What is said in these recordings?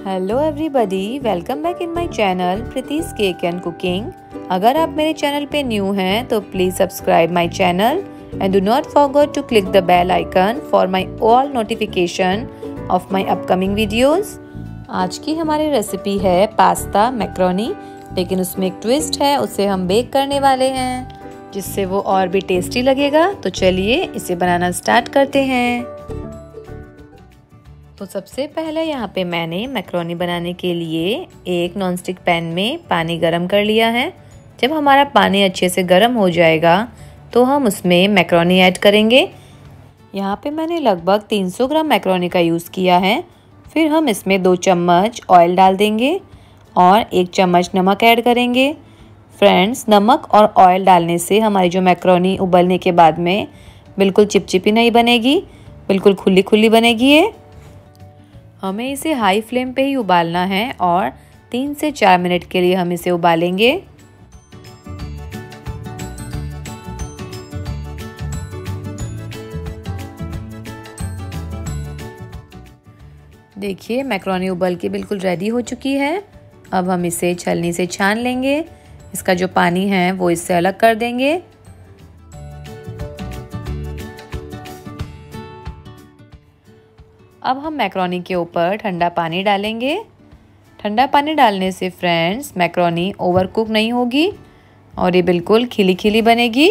Hello everybody, welcome back in my channel Preeti's cake and cooking. अगर आप मेरे channel पे न्यू हैं तो please subscribe my channel and do not forget to click the bell icon for my all notification of my upcoming videos. आज की हमारी recipe है पास्ता मैक्रोनी, लेकिन उसमें एक ट्विस्ट है, उसे हम बेक करने वाले हैं जिससे वो और भी टेस्टी लगेगा। तो चलिए इसे बनाना स्टार्ट करते हैं। तो सबसे पहले यहाँ पे मैंने मैक्रोनी बनाने के लिए एक नॉनस्टिक पैन में पानी गरम कर लिया है। जब हमारा पानी अच्छे से गरम हो जाएगा तो हम उसमें मैक्रोनी ऐड करेंगे। यहाँ पे मैंने लगभग 300 ग्राम मैक्रोनी का यूज़ किया है। फिर हम इसमें 2 चम्मच ऑयल डाल देंगे और 1 चम्मच नमक ऐड करेंगे। फ्रेंड्स, नमक और ऑयल डालने से हमारी जो मैक्रोनी उबलने के बाद में बिल्कुल चिपचिपी नहीं बनेगी, बिल्कुल खुली खुली बनेगी ये। हमें इसे हाई फ्लेम पे ही उबालना है और 3 से 4 मिनट के लिए हम इसे उबालेंगे। देखिए मैक्रोनी उबल के बिल्कुल रेडी हो चुकी है। अब हम इसे छलनी से छान लेंगे। इसका जो पानी है वो इससे अलग कर देंगे। अब हम मैक्रोनी के ऊपर ठंडा पानी डालेंगे। ठंडा पानी डालने से फ्रेंड्स मैक्रोनी ओवर कुक नहीं होगी और ये बिल्कुल खिली खिली बनेगी।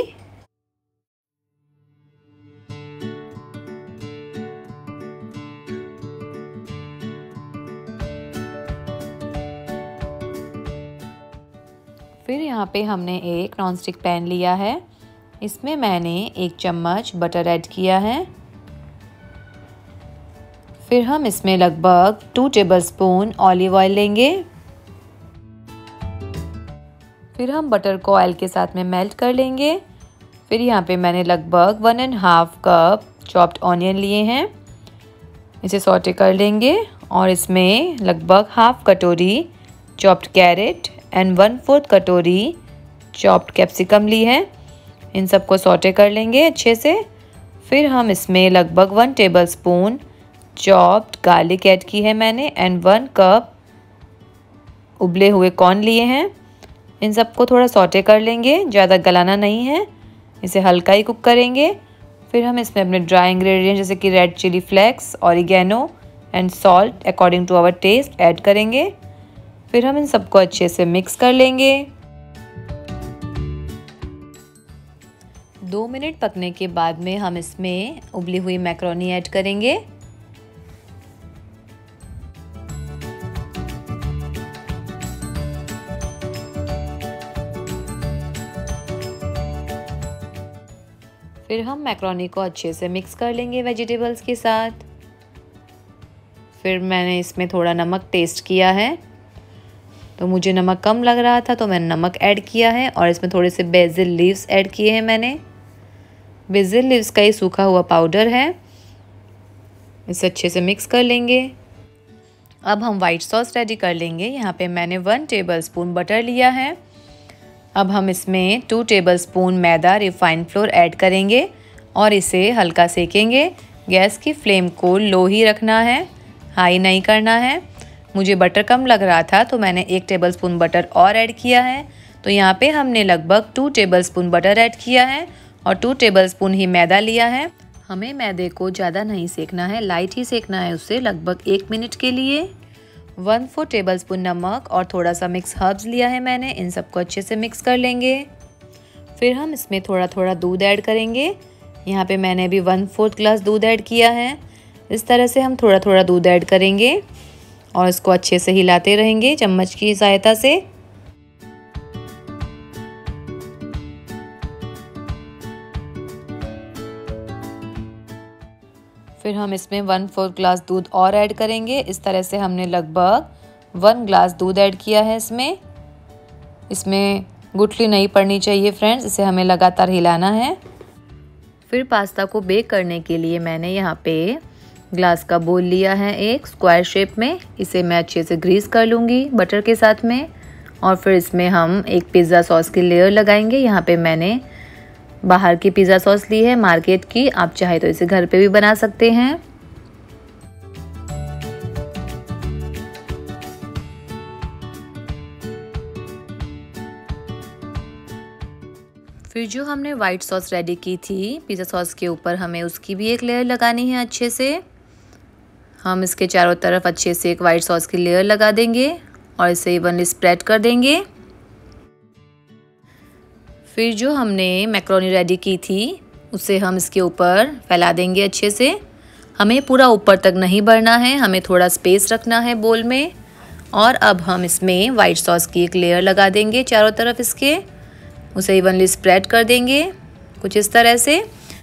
फिर यहाँ पे हमने एक नॉनस्टिक पैन लिया है। इसमें मैंने 1 चम्मच बटर ऐड किया है। फिर हम इसमें लगभग 2 टेबलस्पून ऑलिव ऑयल लेंगे। फिर हम बटर को ऑयल के साथ में मेल्ट कर लेंगे। फिर यहाँ पे मैंने लगभग 1.5 कप चॉप्ड ऑनियन लिए हैं। इसे सॉटे कर लेंगे और इसमें लगभग हाफ कटोरी चॉप्ड कैरेट एंड 1/4 कटोरी चॉप्ड कैप्सिकम ली है। इन सबको सॉटे कर लेंगे अच्छे से। फिर हम इसमें लगभग 1 टेबलस्पून चॉप्ड गार्लिक ऐड की है मैंने एंड 1 कप उबले हुए कॉर्न लिए हैं। इन सबको थोड़ा सॉटे कर लेंगे, ज़्यादा गलाना नहीं है, इसे हल्का ही कुक करेंगे। फिर हम इसमें अपने ड्राई इंग्रेडिएंट जैसे कि red chilli flakes, oregano and salt according to our taste add करेंगे। फिर हम इन सबको अच्छे से मिक्स कर लेंगे। 2 मिनट पकने के बाद में हम इसमें उबली हुई मैक्रोनी ऐड करेंगे। फिर हम मैक्रोनी को अच्छे से मिक्स कर लेंगे वेजिटेबल्स के साथ। फिर मैंने इसमें थोड़ा नमक टेस्ट किया है, तो मुझे नमक कम लग रहा था तो मैंने नमक ऐड किया है और इसमें थोड़े से बेसिल लीव्स ऐड किए हैं मैंने। बेसिल लीव्स का ही सूखा हुआ पाउडर है। इसे अच्छे से मिक्स कर लेंगे। अब हम वाइट सॉस रेडी कर लेंगे। यहाँ पे मैंने 1 टेबलस्पून बटर लिया है। अब हम इसमें 2 tablespoon maida refined flour add करेंगे और इसे हल्का सेकेंगे। गैस की फ्लेम को लो ही रखना है, हाई नहीं करना है। मुझे बटर कम लग रहा था तो मैंने 1 टेबलस्पून बटर और ऐड किया है। तो यहाँ पे हमने लगभग 2 टेबलस्पून बटर ऐड किया है और 2 टेबलस्पून ही मैदा लिया है। हमें मैदे को ज़्यादा नहीं सेकना है, लाइट ही सेकना है उससे लगभग 1 मिनट के लिए। 1/4 टेबलस्पून नमक और थोड़ा सा मिक्स हर्ब्स लिया है मैंने। इन सबको अच्छे से मिक्स कर लेंगे। फिर हम इसमें थोड़ा थोड़ा दूध ऐड करेंगे। यहाँ पे मैंने अभी 1/4 ग्लास दूध ऐड किया है। इस तरह से हम थोड़ा थोड़ा दूध ऐड करेंगे और इसको अच्छे से हिलाते रहेंगे चम्मच की सहायता से। फिर हम इसमें 1/4 ग्लास दूध और ऐड करेंगे। इस तरह से हमने लगभग 1 ग्लास दूध ऐड किया है इसमें गुठली नहीं पड़नी चाहिए फ्रेंड्स, इसे हमें लगातार हिलाना है। फिर पास्ता को बेक करने के लिए मैंने यहाँ पे ग्लास का बोल लिया है एक स्क्वायर शेप में। इसे मैं अच्छे से ग्रीस कर लूँगी बटर के साथ में और फिर इसमें हम एक पिज़्ज़ा सॉस की लेयर लगाएंगे। यहाँ पे मैंने बाहर की पिज़्ज़ा सॉस ली है मार्केट की, आप चाहे तो इसे घर पे भी बना सकते हैं। फिर जो हमने वाइट सॉस रेडी की थी पिज़्ज़ा सॉस के ऊपर, हमें उसकी भी एक लेयर लगानी है अच्छे से। हम इसके चारों तरफ अच्छे से एक वाइट सॉस की लेयर लगा देंगे और इसे इवनली स्प्रेड कर देंगे। फिर जो हमने मैक्रोनी रेडी की थी उसे हम इसके ऊपर फैला देंगे अच्छे से। हमें पूरा ऊपर तक नहीं भरना है, हमें थोड़ा स्पेस रखना है बोल में। और अब हम इसमें वाइट सॉस की एक लेयर लगा देंगे चारों तरफ इसके, उसे इवनली स्प्रेड कर देंगे कुछ इस तरह से।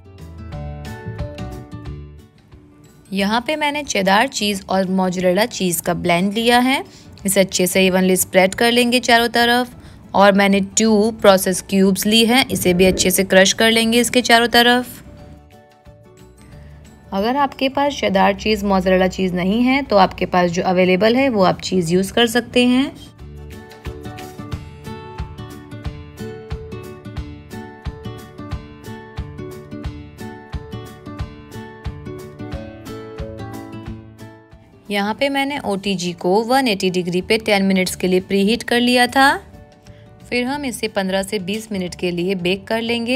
यहाँ पे मैंने चेडार चीज़ और मोज़रेला चीज़ का ब्लेंड लिया है, इसे अच्छे से इवनली स्प्रेड कर लेंगे चारों तरफ। और मैंने 2 प्रोसेस क्यूब्स ली हैं, इसे भी अच्छे से क्रश कर लेंगे इसके चारों तरफ। अगर आपके पास चेडार चीज़ मोज़रेला चीज़ नहीं है तो आपके पास जो अवेलेबल है वो आप चीज़ यूज़ कर सकते हैं। यहाँ पे मैंने OTG को 180 डिग्री पे 10 मिनट्स के लिए प्रीहीट कर लिया था। फिर हम इसे 15 से 20 मिनट के लिए बेक कर लेंगे।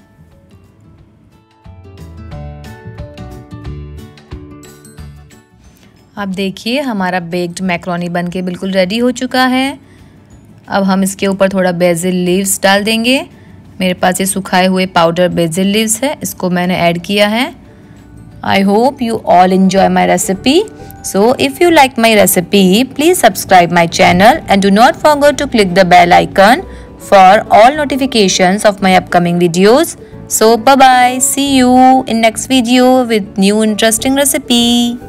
अब देखिए हमारा बेक्ड मैक्रोनी बनके बिल्कुल रेडी हो चुका है। अब हम इसके ऊपर थोड़ा बेसिल लीव्स डाल देंगे। मेरे पास ये सुखाए हुए पाउडर बेसिल लीव्स है, इसको मैंने ऐड किया है। I hope you all enjoy my recipe. So if you like my recipe, please subscribe my channel and do not forget to click the bell icon for all notifications of my upcoming videos. So bye bye. See you in next video with new interesting recipe.